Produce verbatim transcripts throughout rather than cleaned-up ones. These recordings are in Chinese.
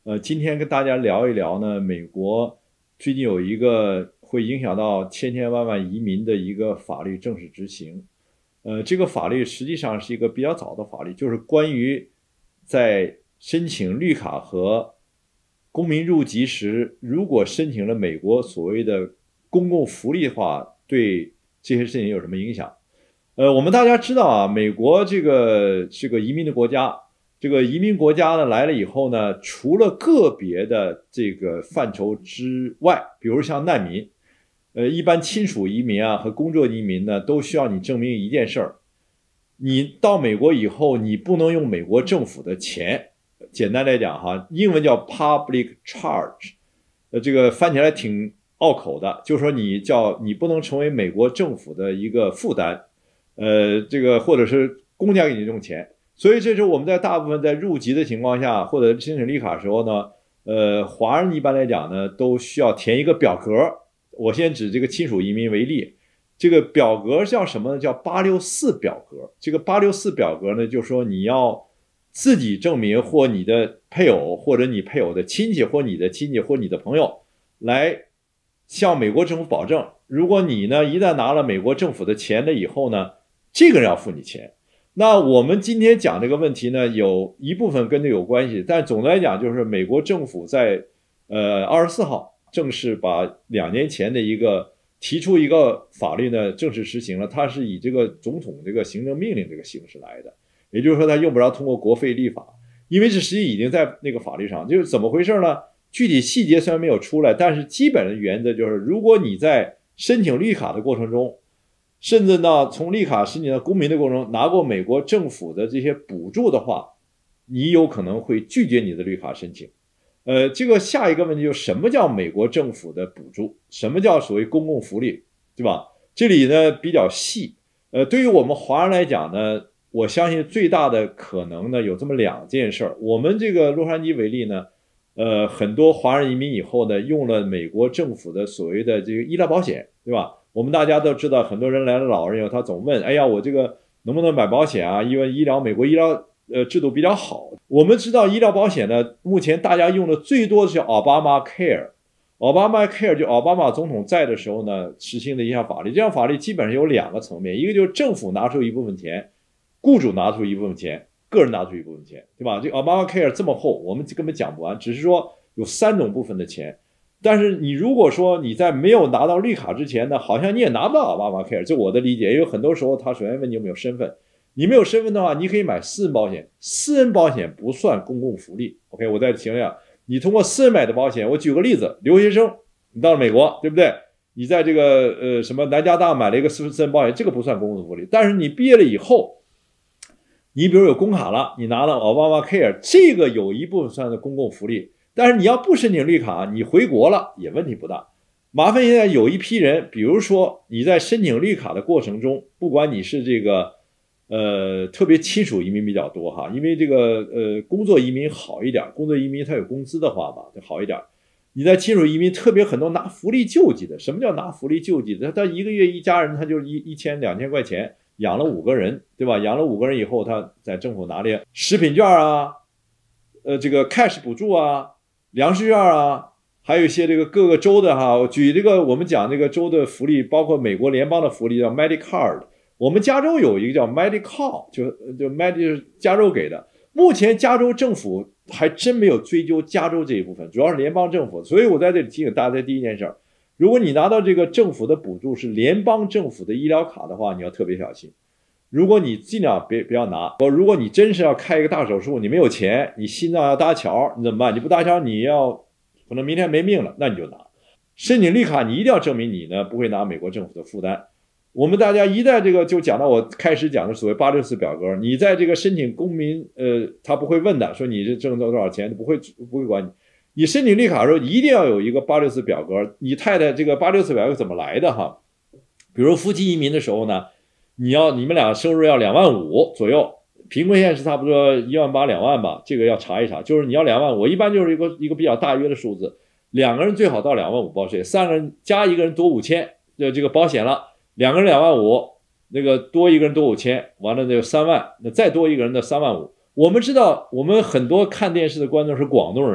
呃，今天跟大家聊一聊呢，美国最近有一个会影响到千千万万移民的一个法律正式执行。呃，这个法律实际上是一个比较早的法律，就是关于在申请绿卡和公民入籍时，如果申请了美国所谓的公共福利的话，对这些事情有什么影响？呃，我们大家知道啊，美国这个是个移民的国家，这个移民国家呢来了以后呢，除了个别的这个范畴之外，比如像难民，呃，一般亲属移民啊和工作移民呢，都需要你证明一件事儿：你到美国以后，你不能用美国政府的钱。简单来讲哈，英文叫 public charge，呃，这个翻起来挺拗口的，就是说你叫你不能成为美国政府的一个负担。呃，这个或者是公家给你用钱，所以这是我们在大部分在入籍的情况下，或者申请绿卡的时候呢，呃，华人一般来讲呢，都需要填一个表格。我先指这个亲属移民为例，这个表格叫什么呢？叫八六四表格。这个八六四表格呢，就是说你要自己证明，或你的配偶，或者你配偶的亲戚，或你的亲戚，或你的朋友，来向美国政府保证，如果你呢一旦拿了美国政府的钱了以后呢，这个人要付你钱。那我们今天讲这个问题呢，有一部分跟这有关系，但总的来讲，就是美国政府在呃二十四号正式把两年前的一个提出一个法律呢正式实行了，它是以这个总统这个行政命令这个形式来的，也就是说，它用不着通过国会立法，因为这实际已经在那个法律上。就是怎么回事呢？具体细节虽然没有出来，但是基本的原则就是，如果你在申请绿卡的过程中，甚至呢，从绿卡申请到公民的过程中拿过美国政府的这些补助的话，你有可能会拒绝你的绿卡申请。呃，这个下一个问题就是什么叫美国政府的补助？什么叫所谓公共福利，对吧？这里呢比较细。呃，对于我们华人来讲呢，我相信最大的可能呢有这么两件事儿。我们这个洛杉矶为例呢，呃，很多华人移民以后呢，用了美国政府的所谓的这个医疗保险，对吧？我们大家都知道，很多人来了老人以后，他总问：“哎呀，我这个能不能买保险啊？因为医疗美国医疗呃制度比较好。”我们知道医疗保险呢，目前大家用的最多的是奥巴马 Care。奥巴马 Care 就奥巴马总统在的时候呢，实行的一项法律。这项法律基本上有两个层面，一个就是政府拿出一部分钱，雇主拿出一部分钱，个人拿出一部分钱，对吧？这奥巴马 Care 这么厚，我们根本讲不完，只是说有三种部分的钱。但是你如果说你在没有拿到绿卡之前呢，好像你也拿不到奥巴马 Care， 这我的理解。因为很多时候他首先问你有没有身份，你没有身份的话，你可以买私人保险，私人保险不算公共福利。OK， 我再强调，你通过私人买的保险，我举个例子，留学生，你到了美国，对不对？你在这个呃什么南加大买了一个私人保险，这个不算公共福利。但是你毕业了以后，你比如有工卡了，你拿了奥巴马 Care， 这个有一部分算是公共福利。但是你要不申请绿卡，你回国了也问题不大。麻烦现在有一批人，比如说你在申请绿卡的过程中，不管你是这个呃特别亲属移民比较多哈，因为这个呃工作移民好一点，工作移民他有工资的话吧就好一点。你在亲属移民特别很多拿福利救济的，什么叫拿福利救济的？他一个月一家人他就一一千两千块钱养了五个人，对吧？养了五个人以后，他在政府拿的食品券啊，呃这个 cash 补助啊。粮食券啊，还有一些这个各个州的哈，我举这个我们讲这个州的福利，包括美国联邦的福利叫 Medicare， 我们加州有一个叫 Medical， 就就 Med 就是加州给的。目前加州政府还真没有追究加州这一部分，主要是联邦政府。所以我在这里提醒大家第一件事，如果你拿到这个政府的补助是联邦政府的医疗卡的话，你要特别小心。如果你尽量别不要拿，如果你真是要开一个大手术，你没有钱，你心脏要搭桥，你怎么办？你不搭桥，你要可能明天没命了，那你就拿。申请绿卡，你一定要证明你呢不会拿美国政府的负担。我们大家一旦这个就讲到我开始讲的所谓八六四表格，你在这个申请公民，呃，他不会问的，说你这挣到多少钱，不会不会管你。你申请绿卡的时候一定要有一个八六四表格。你太太这个八六四表格怎么来的哈？比如夫妻移民的时候呢？你要你们俩收入要两万五左右，贫困线是差不多一万八两万吧，这个要查一查。就是你要两万五，一般就是一个一个比较大约的数字，两个人最好到两万五报税，三个人加一个人多五千，就这个保险了，两个人两万五，那个多一个人多五千，完了那就三万，那再多一个人的三万五。我们知道，我们很多看电视的观众是广东人，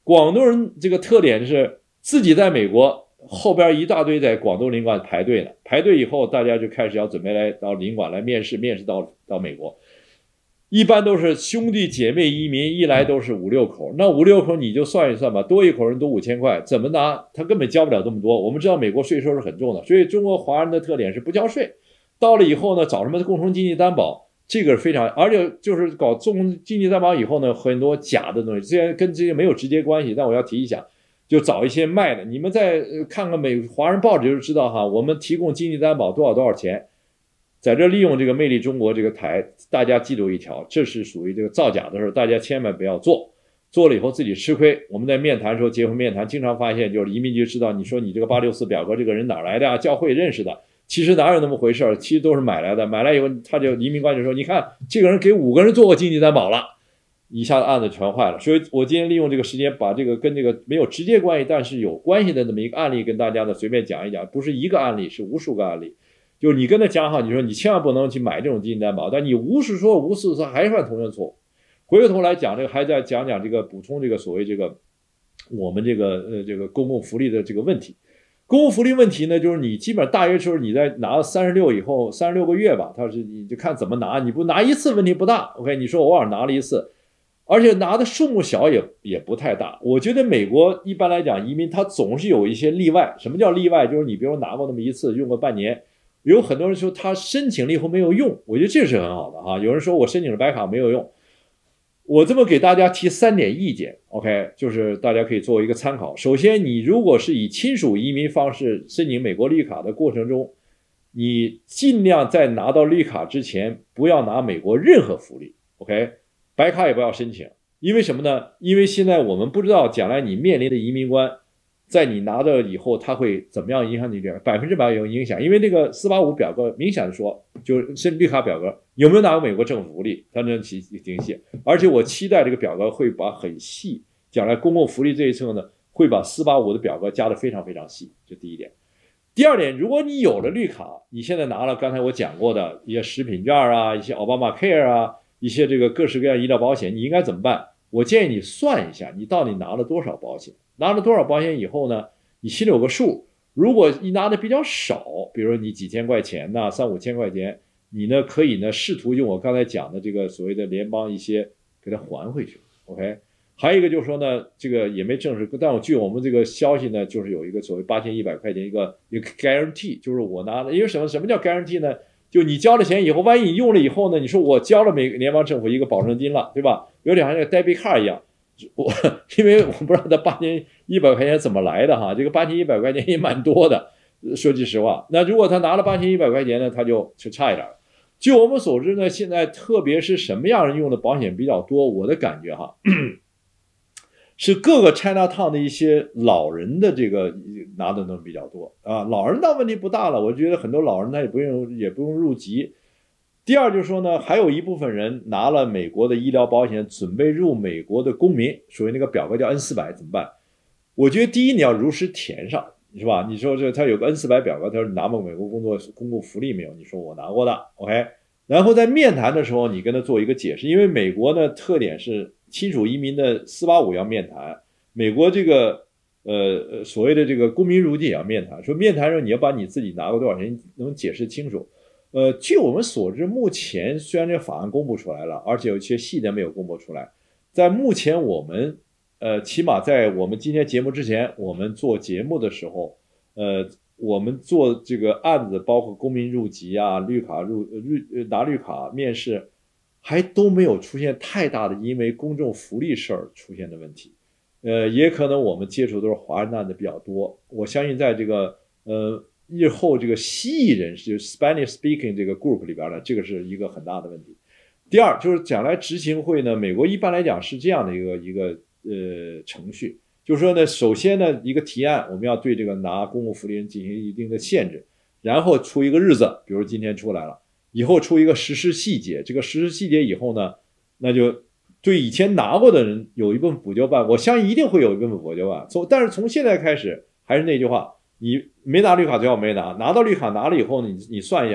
广东人这个特点是自己在美国后边一大堆在广东领馆排队呢，排队以后大家就开始要准备来到领馆来面试，面试到到美国。一般都是兄弟姐妹移民，一来都是五六口，那五六口你就算一算吧，多一口人多五千块，怎么拿？他根本交不了这么多。我们知道美国税收是很重的，所以中国华人的特点是不交税。到了以后呢，找什么共同经济担保，这个是非常，而且就是搞共同经济担保以后呢，很多假的东西，虽然跟这些没有直接关系，但我要提一下，就找一些卖的。你们再看看美华人报纸就知道哈，我们提供经济担保多少多少钱。在这利用这个魅力中国这个台，大家记住一条，这是属于这个造假的时候，大家千万不要做，做了以后自己吃亏。我们在面谈的时候，结婚面谈经常发现，就是移民局知道你说你这个八六四表格这个人哪来的啊？教会认识的，其实哪有那么回事？其实都是买来的，买来以后他就移民官就说，你看这个人给五个人做过经济担保了，一下子案子全坏了。所以我今天利用这个时间，把这个跟这个没有直接关系，但是有关系的这么一个案例跟大家呢随便讲一讲，不是一个案例，是无数个案例。就是你跟他讲好，你说你千万不能去买这种经济担保，但你无事说无事说还犯同样错误。回过头来讲这个，还在讲讲这个补充这个所谓这个我们这个呃这个公共福利的这个问题。公共福利问题呢，就是你基本上大约就是你在拿了三十六以后，三十六个月吧，他是你就看怎么拿，你不拿一次问题不大 ，OK？ 你说我偶尔拿了一次，而且拿的数目小也也不太大。我觉得美国一般来讲移民他总是有一些例外。什么叫例外？就是你比如拿过那么一次，用过半年。有很多人说他申请了以后没有用，我觉得这是很好的哈。有人说我申请了白卡没有用，我这么给大家提三点意见 ，OK， 就是大家可以作为一个参考。首先，你如果是以亲属移民方式申请美国绿卡的过程中，你尽量在拿到绿卡之前不要拿美国任何福利 ，OK， 白卡也不要申请，因为什么呢？因为现在我们不知道将来你面临的移民官。在你拿到以后，它会怎么样影响你？这百分之百有影响，因为这个四八五表格明显的说，就是绿卡表格有没有拿过美国政府福利，它能体挺细。而且我期待这个表格会把很细，将来公共福利这一侧呢，会把四八五的表格加得非常非常细，这第一点。第二点，如果你有了绿卡，你现在拿了刚才我讲过的一些食品券啊，一些奥巴马 Care 啊，一些这个各式各样医疗保险，你应该怎么办？我建议你算一下，你到底拿了多少保险。拿了多少保险以后呢，你心里有个数。如果你拿的比较少，比如说你几千块钱呐、三五千块钱，你呢可以呢试图用我刚才讲的这个所谓的联邦一些给它还回去 ，OK。还有一个就是说呢，这个也没证实，但我据我们这个消息呢，就是有一个所谓八千一百块钱一个一个 guarantee， 就是我拿的，因为什么什么叫 guarantee 呢？就你交了钱以后，万一你用了以后呢，你说我交了美联邦政府一个保证金了，对吧？有点像那个 debit card 一样。我因为我不知道他八千一百块钱怎么来的哈，这个八千一百块钱也蛮多的，说句实话。那如果他拿了八千一百块钱呢，他就就差一点了。据我们所知呢，现在特别是什么样人用的保险比较多？我的感觉哈，是各个 Chinatown 的一些老人的这个拿的东比较多啊。老人倒问题不大了，我觉得很多老人他也不用也不用入籍。第二就是说呢，还有一部分人拿了美国的医疗保险，准备入美国的公民，属于那个表格叫 N 四百 怎么办？我觉得第一你要如实填上，是吧？你说这他有个 N 四百 表格，他说你拿过美国工作公共福利没有？你说我拿过的 ，OK。然后在面谈的时候，你跟他做一个解释，因为美国呢特点是亲属移民的四八五要面谈，美国这个呃所谓的这个公民入籍也要面谈，说面谈的时候你要把你自己拿过多少钱能解释清楚。呃，据我们所知，目前虽然这个法案公布出来了，而且有一些细节没有公布出来，在目前我们呃，起码在我们今天节目之前，我们做节目的时候，呃，我们做这个案子，包括公民入籍啊、绿卡入绿拿绿卡面试，还都没有出现太大的因为公众福利事儿出现的问题。呃，也可能我们接触都是华人案子比较多，我相信在这个呃。日后这个西裔人士，就是 Spanish speaking 这个 group 里边呢，这个是一个很大的问题。第二就是将来执行会呢，美国一般来讲是这样的一个一个呃程序，就是说呢，首先呢一个提案，我们要对这个拿公共福利人进行一定的限制，然后出一个日子，比如今天出来了，以后出一个实施细节，这个实施细节以后呢，那就对以前拿过的人有一部分补救办，我相信一定会有一部分补救办。从但是从现在开始，还是那句话。你没拿绿卡最好没拿，拿到绿卡拿了以后呢，你你算一下，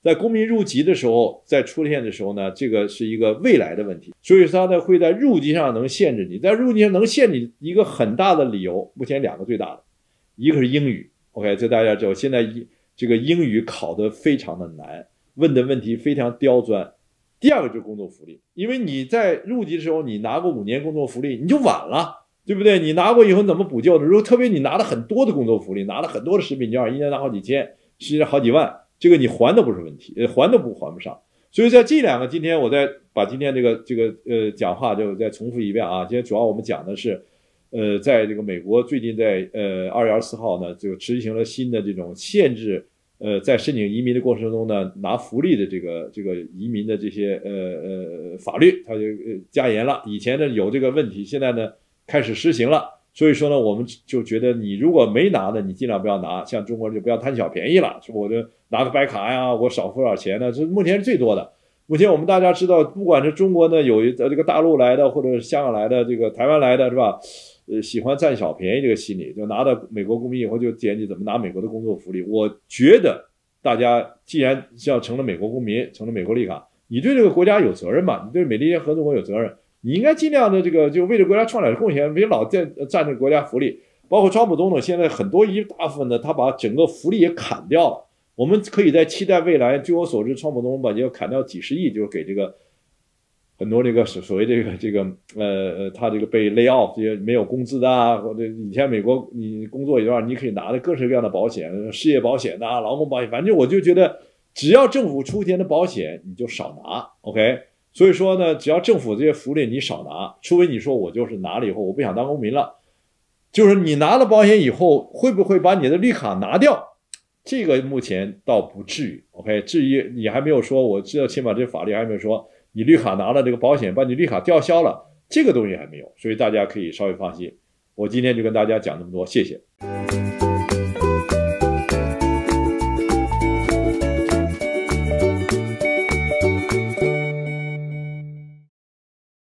在公民入籍的时候，在出现的时候呢，这个是一个未来的问题，所以它呢会在入籍上能限制你，在入籍上能限制你一个很大的理由，目前两个最大的，一个是英语 ，OK， 这大家知道，现在这个英语考得非常的难，问的问题非常刁钻。第二个就是工作福利，因为你在入籍的时候你拿过五年工作福利，你就晚了，对不对？你拿过以后你怎么补救的？如果特别你拿了很多的工作福利，拿了很多的食品券，一年拿好几千，实际上好几万，这个你还都不是问题，呃，还都不还不上。所以在这两个，今天我再把今天这个这个呃讲话就再重复一遍啊。今天主要我们讲的是，呃，在这个美国最近在呃二月二十四号呢，就执行了新的这种限制。呃，在申请移民的过程中呢，拿福利的这个这个移民的这些呃呃法律，它就加严了。以前呢有这个问题，现在呢开始实行了。所以说呢，我们就觉得你如果没拿呢，你尽量不要拿。像中国人就不要贪小便宜了，是吧？我就拿个白卡呀，我少付多少钱呢？这目前是最多的。目前我们大家知道，不管是中国呢有这个大陆来的，或者是香港来的，这个台湾来的，是吧？呃，喜欢占小便宜这个心理，就拿到美国公民以后就捡你怎么拿美国的工作福利。我觉得大家既然要成了美国公民，成了美国绿卡，你对这个国家有责任嘛？你对美利坚合众国有责任，你应该尽量的这个就为这个国家创点贡献，别老占占这个国家福利。包括川普总统现在很多一大部分的他把整个福利也砍掉了。我们可以在期待未来，据我所知，川普总统把要砍掉几十亿，就是给这个。很多这个所谓这个这个呃呃，他这个被 lay off 这些没有工资的啊，或者以前美国你工作一段，你可以拿的各式各样的保险，失业保险呐、劳工保险，反正我就觉得只要政府出钱的保险你就少拿 ，OK？ 所以说呢，只要政府这些福利你少拿，除非你说我就是拿了以后我不想当公民了，就是你拿了保险以后会不会把你的绿卡拿掉？这个目前倒不至于 ，OK？ 至于你还没有说，我知道起码这法律还没有说。你绿卡拿了这个保险，把你绿卡吊销了，这个东西还没有，所以大家可以稍微放心。我今天就跟大家讲这么多，谢谢。